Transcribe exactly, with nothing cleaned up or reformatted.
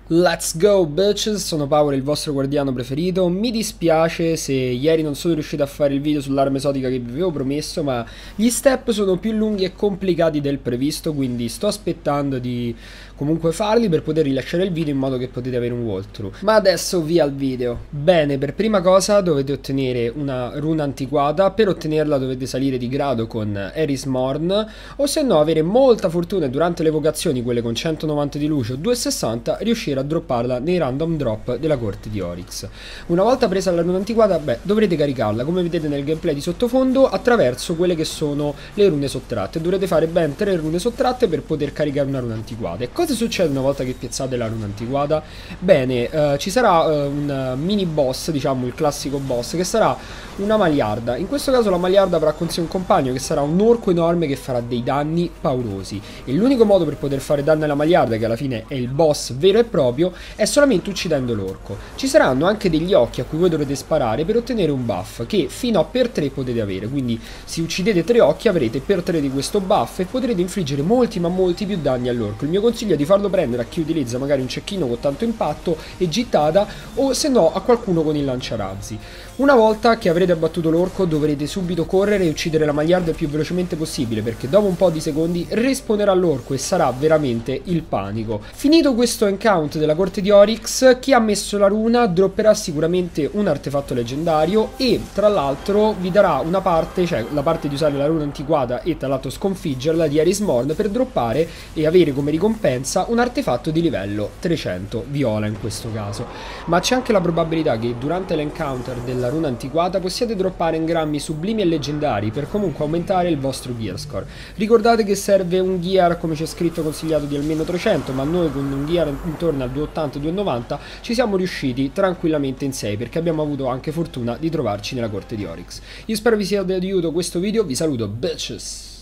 Let's go bitches, sono Power, il vostro guardiano preferito. Mi dispiace se ieri non sono riuscito a fare il video sull'arma esotica che vi avevo promesso, ma gli step sono più lunghi e complicati del previsto, quindi sto aspettando di comunque farli per poter rilasciare il video in modo che potete avere un walkthrough. Ma adesso via al video. Bene, per prima cosa dovete ottenere una runa antiquata. Per ottenerla dovete salire di grado con Eris Morn, o se no avere molta fortuna e durante le evocazioni, quelle con centonovanta di luce o duecentosessanta, riuscire a dropparla nei random drop della corte di Oryx. Una volta presa la runa antiquata, beh, dovrete caricarla, come vedete nel gameplay di sottofondo, attraverso quelle che sono le rune sottratte. Dovrete fare ben tre rune sottratte per poter caricare una runa antiquata. E cosa succede una volta che piazzate la runa antiquata? Bene, eh, ci sarà eh, un mini boss, diciamo il classico boss, che sarà una maliarda. In questo caso la maliarda avrà con sé un compagno che sarà un orco enorme che farà dei danni paurosi. E l'unico modo per poter fare danni alla maliarda, che alla fine è il boss vero e proprio, è solamente uccidendo l'orco. Ci saranno anche degli occhi a cui voi dovrete sparare per ottenere un buff che fino a per tre potete avere, quindi se uccidete tre occhi avrete per tre di questo buff e potrete infliggere molti ma molti più danni all'orco. Il mio consiglio è di farlo prendere a chi utilizza magari un cecchino con tanto impatto e gittata, o se no a qualcuno con il lanciarazzi. Una volta che avrete abbattuto l'orco dovrete subito correre e uccidere la maliarda il più velocemente possibile, perché dopo un po' di secondi respawnerà l'orco e sarà veramente il panico. Finito questo encounter della corte di Oryx, chi ha messo la runa dropperà sicuramente un artefatto leggendario e tra l'altro vi darà una parte, cioè la parte di usare la runa antiquata e tra l'altro sconfiggerla di Eris Morn, per droppare e avere come ricompensa un artefatto di livello trecento, viola in questo caso. Ma c'è anche la probabilità che durante l'encounter della runa antiquata possiate droppare engrammi sublimi e leggendari per comunque aumentare il vostro gear score. Ricordate che serve un gear, come c'è scritto, consigliato di almeno trecento, ma noi con un gear intorno al duecentottanta duecentonovanta ci siamo riusciti tranquillamente in sei, perché abbiamo avuto anche fortuna di trovarci nella corte di Oryx. Io spero vi sia di aiuto questo video, vi saluto bitches!